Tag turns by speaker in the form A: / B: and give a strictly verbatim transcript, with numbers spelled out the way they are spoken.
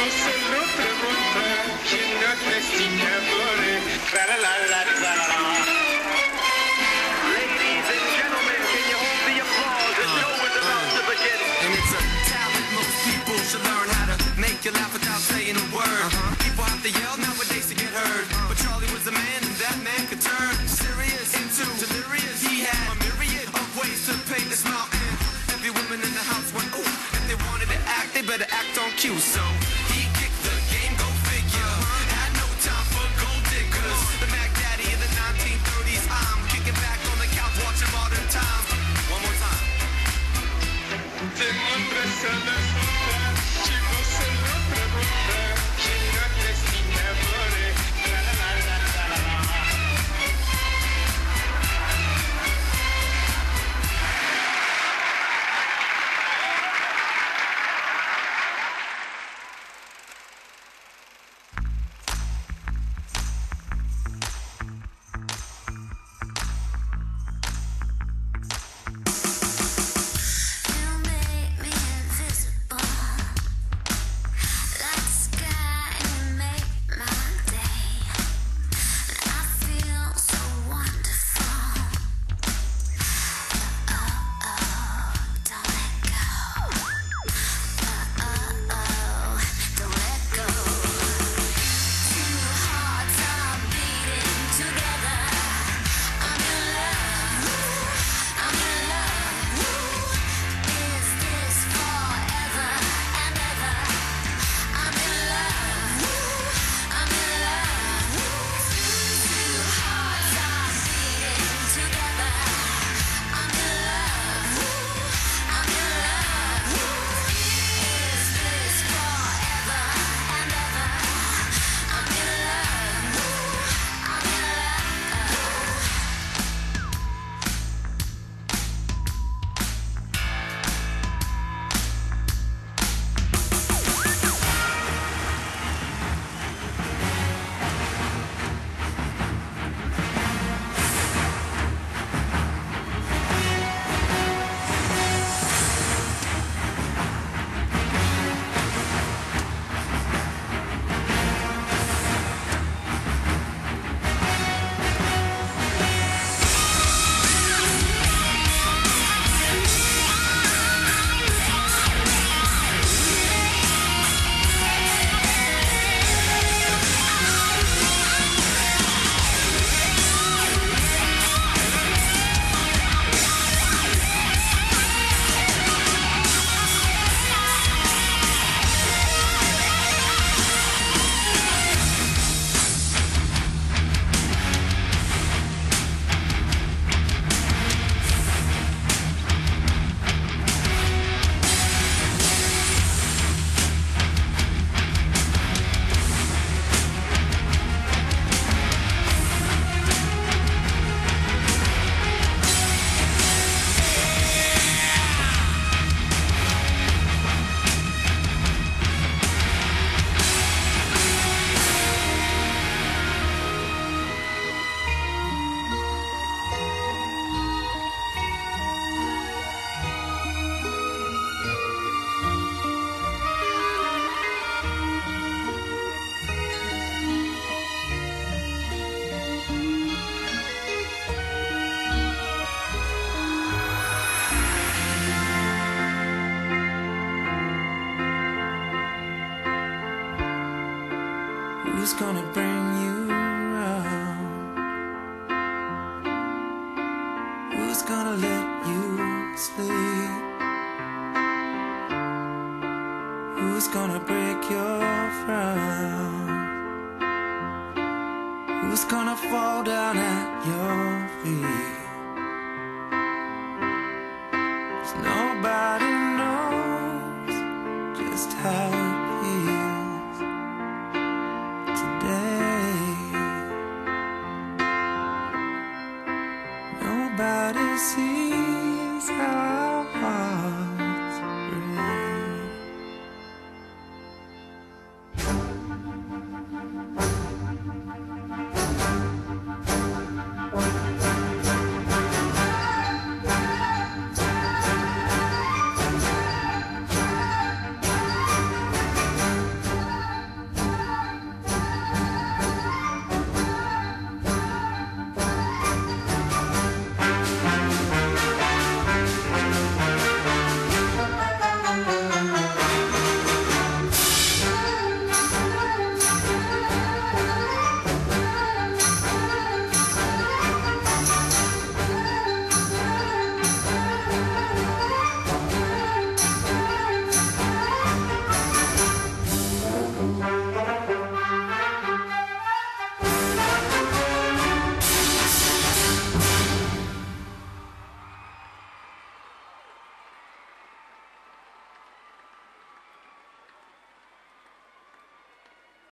A: se lo pregunta, ¿quién no necesita amores? Tra la la la tra la la.
B: Ladies and gentlemen, can you hold the applause? The show is about to begin.
C: And it's a talent most people should learn how to make you laugh without saying a word. People have to yell nowadays to get heard, but Charlie was the man, and that man could turn serious into delirious. He had a myriad of ways to paint the smile, and every woman in the house went ooh. If they wanted to act, they better act on cue. So he kicked the game, go figure. Had no time for gold diggers. The Mac Daddy in the nineteen thirties. I'm kicking back on the couch watching Modern Times. One more time.
A: Te muestras a la sopa, chico se lo pregunta, ¿quién no necesita amores? Tra la la la tra la la.
D: You make me invisible, like sky, you make my day. I feel so wonderful. Oh, oh, don't let go. Oh, oh, don't let go. Two hearts are beating together. I'm in love. I'm in love. Is this forever and ever? I'm in love. I'm in love. Two hearts are beating together. I'm in love. I'm in love. Is this forever and ever? I'm in love. I'm in love.
C: Who's gonna bring you around? Who's gonna let you sleep? Who's gonna break your frown? Who's gonna fall down at your feet? 'Cause nobody knows just how it feels today. Nobody sees how